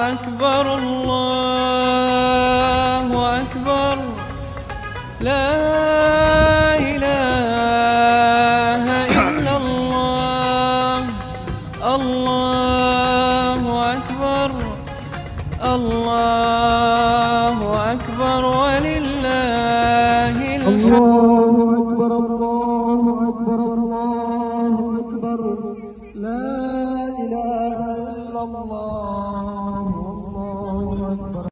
أكبر الله أكبر لا إله إلا الله الله أكبر الله أكبر ولله الحمد. الله أكبر الله أكبر الله أكبر لا إله إلا الله والله أكبر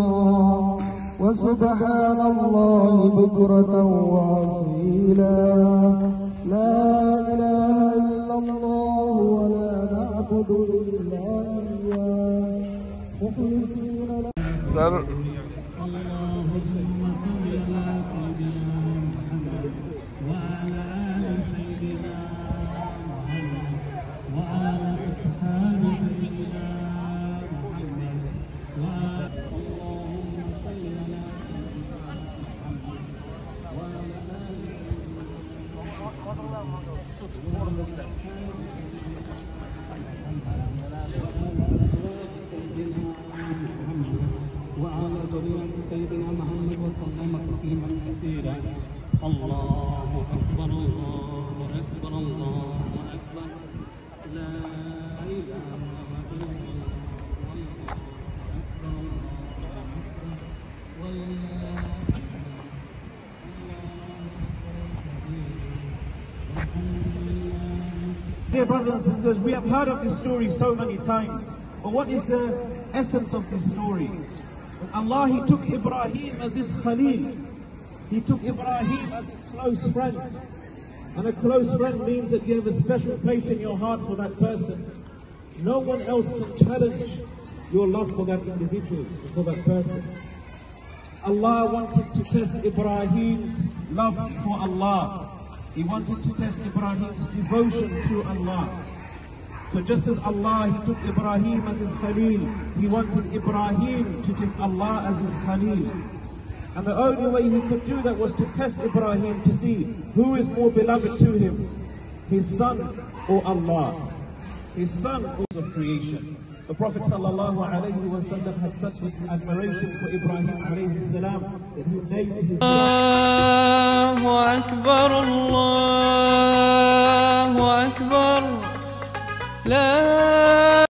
وسبحان الله بكرة وأصيلا لا إله إلا الله ولا نعبد إلا إياه مخلصين له. اللهم صل على سيدنا محمد وعلى آل سيدنا محمد وعلى أصحاب سيدنا محمد اللهم صل على سيدنا محمد وعلى آل سيدنا محمد وعلى ذرية سيدنا محمد وسلم تسليما كثيرا. الله أكبر الله أكبر الله أكبر لا إله إلا الله Dear brothers and sisters, we have heard of this story so many times, but what is the essence of this story? Allah, He took Ibrahim as His Khalil. He took Ibrahim as His close friend. And a close friend means that you have a special place in your heart for that person. No one else can challenge your love for that individual, for that person. Allah wanted to test Ibrahim's love for Allah. He wanted to test Ibrahim's devotion to Allah. So just as Allah, He took Ibrahim as His Khalil, He wanted Ibrahim to take Allah as His Khalil. And the only way He could do that was to test Ibrahim to see who is more beloved to Him, his son or Allah. His son was of creation. The Prophet ﷺ had such admiration for Ibrahim alayhi salam that he named his son. الله أكبر الله أكبر لا